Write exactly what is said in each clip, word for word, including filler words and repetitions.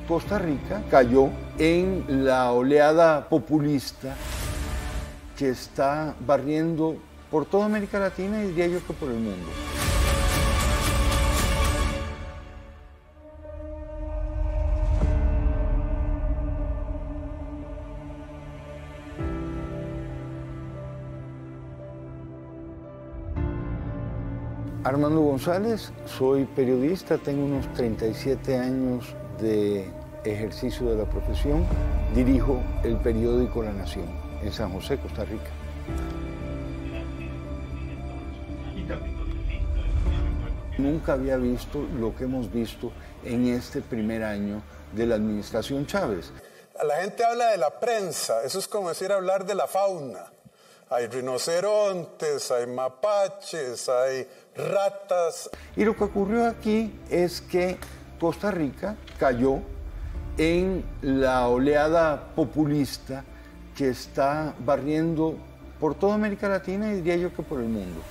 Costa Rica cayó en la oleada populista que está barriendo por toda América Latina y diría yo que por el mundo. Armando González, soy periodista, tengo unos treinta y siete años de ejercicio de la profesión, dirijo el periódico La Nación en San José, Costa Rica. Nunca había visto lo que hemos visto en este primer año de la administración Chávez. La gente habla de la prensa, eso es como decir hablar de la fauna. Hay rinocerontes, hay mapaches, hay ratas. Y lo que ocurrió aquí es que Costa Rica cayó en la oleada populista que está barriendo por toda América Latina y diría yo que por el mundo.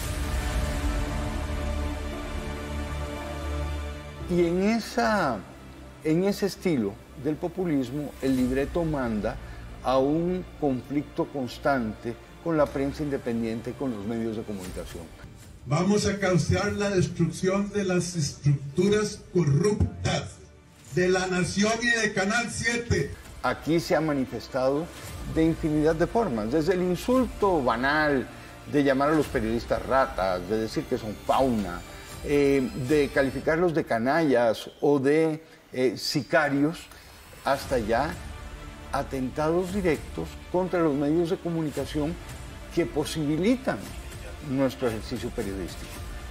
Y en, esa, en ese estilo del populismo, el libreto manda a un conflicto constante con la prensa independiente, con los medios de comunicación. Vamos a causar la destrucción de las estructuras corruptas de La Nación y de Canal siete. Aquí se ha manifestado de infinidad de formas, desde el insulto banal de llamar a los periodistas ratas, de decir que son fauna, eh, de calificarlos de canallas o de eh, sicarios, hasta ya atentados directos contra los medios de comunicación que posibilitan nuestro ejercicio periodístico.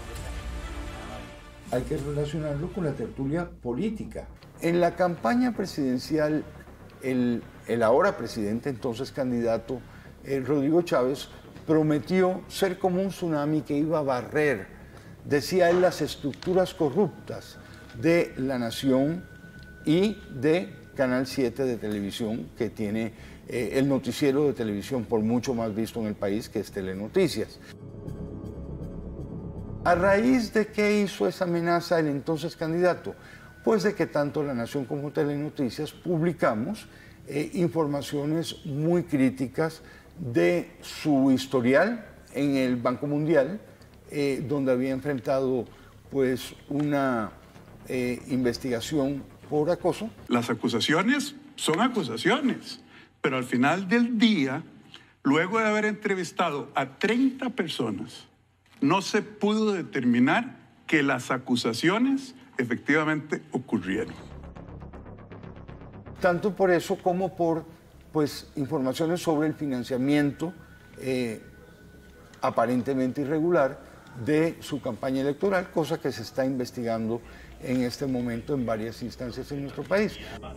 Hay que relacionarlo con la tertulia política. En la campaña presidencial, el, el ahora presidente, entonces candidato, el Rodrigo Chávez, prometió ser como un tsunami que iba a barrer, decía él, las estructuras corruptas de La Nación y de Canal siete de televisión, que tiene eh, el noticiero de televisión por mucho más visto en el país, que es Telenoticias. ¿A raíz de qué hizo esa amenaza el entonces candidato? Pues de que tanto La Nación como Telenoticias publicamos eh, informaciones muy críticas de su historial en el Banco Mundial, eh, donde había enfrentado pues una eh, investigación por acoso. Las acusaciones son acusaciones, pero al final del día, luego de haber entrevistado a treinta personas, no se pudo determinar que las acusaciones efectivamente ocurrieron. Tanto por eso como por pues, informaciones sobre el financiamiento eh, aparentemente irregular de su campaña electoral, cosa que se está investigando en este momento en varias instancias en nuestro país.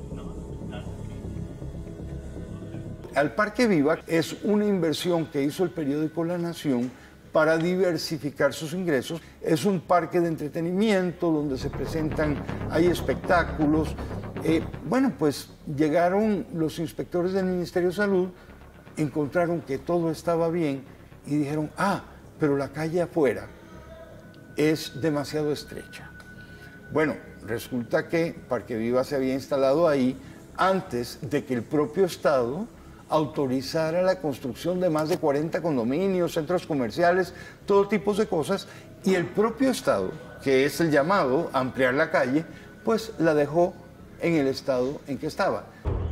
Al Parque Viva es una inversión que hizo el periódico La Nación para diversificar sus ingresos. Es un parque de entretenimiento donde se presentan, hay espectáculos. Eh, bueno, pues llegaron los inspectores del Ministerio de Salud, encontraron que todo estaba bien y dijeron, ah, pero la calle afuera es demasiado estrecha. Bueno, resulta que Parque Viva se había instalado ahí antes de que el propio Estado autorizara la construcción de más de cuarenta condominios, centros comerciales, todo tipo de cosas, y el propio Estado, que es el llamado a ampliar la calle, pues la dejó en el estado en que estaba.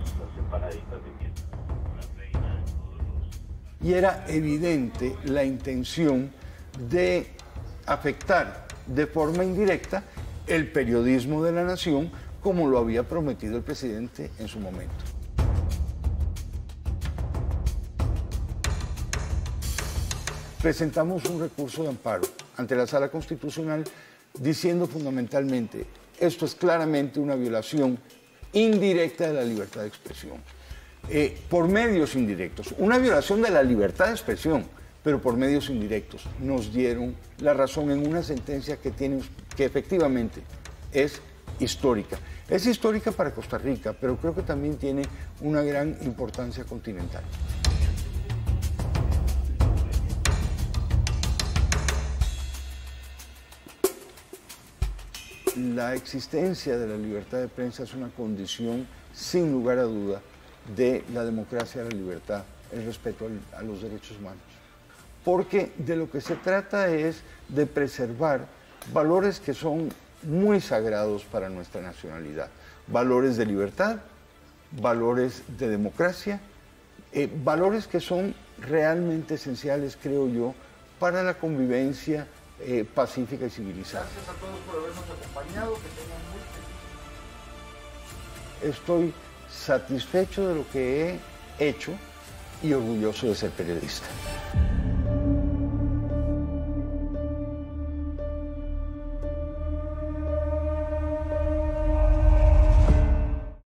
Y era evidente la intención de afectar de forma indirecta el periodismo de La Nación, como lo había prometido el presidente en su momento. Presentamos un recurso de amparo ante la Sala Constitucional diciendo fundamentalmente, esto es claramente una violación indirecta de la libertad de expresión, eh, por medios indirectos, una violación de la libertad de expresión, pero por medios indirectos. Nos dieron la razón en una sentencia que, tiene, que efectivamente es histórica. Es histórica para Costa Rica, pero creo que también tiene una gran importancia continental. la existencia de la libertad de prensa es una condición, sin lugar a duda, de la democracia, la libertad, el respeto al, a los derechos humanos. Porque de lo que se trata es de preservar valores que son muy sagrados para nuestra nacionalidad. Valores de libertad, valores de democracia, eh, valores que son realmente esenciales, creo yo, para la convivencia eh, pacífica y civilizada. Gracias a todos por habernos acompañado, que tengan muy feliz. Estoy satisfecho de lo que he hecho y orgulloso de ser periodista.